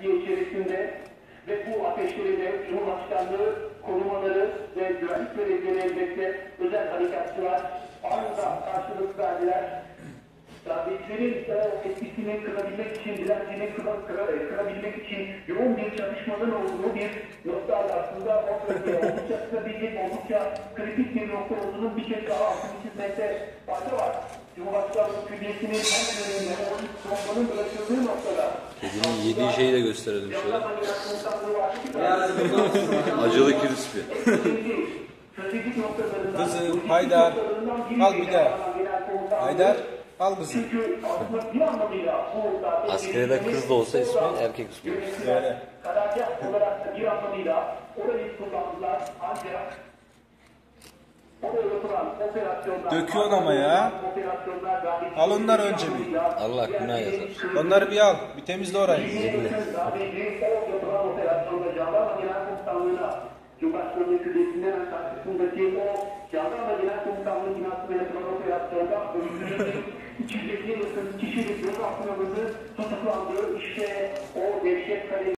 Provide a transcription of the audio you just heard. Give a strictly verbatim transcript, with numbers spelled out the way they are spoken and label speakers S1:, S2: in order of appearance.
S1: Türkiye içerisinde ve bu ateşleri de Cumhurbaşkanlığı korumaları ve güvenlik görevlileri elbette özel harekatçılar anında karşılık verdiler. Darbecilerin o etkisini kırabilmek için, direncini kırabilmek için yoğun bir çalışmanın olduğu bir nokta aslında ortaya oldukça stabilecek, oldukça kritik bir nokta olduğunun bir kez daha altını çizmekte fayda var. Cumhurbaşkanlığı Külliyesi'nin hemen önünde o bombanın bırakıldığı noktada
S2: kedinin yediği şeyi de gösterelim şöyle. Acılı kirispi.
S3: Kızım, Haydar, al bir daha. Haydar, al kızım.
S2: Askerede kız da olsa ismi erkek ismi.
S3: Öyle.
S1: Karargah olarak da bir anlamıyla orayı kullandılar ancak oraya yapılan operasyonlar...
S3: Döküyorsun ama ya. Al onları önce bir.
S2: Allah günah yazar.
S3: Onları bir al. Bir temizle orayı.
S2: Zilli.
S1: yapılan operasyonda Jandarma Genel Komutanlığı'na Cumhurbaşkanlığı Külliyesi'nin karşısındaki o Jandarma Genel Komutanlığı binasına yapılan operasyonda öldürüldüğü iki yüz elliye yakın kişilik gözaltına alındı, tutuklandı. İşte o dehşet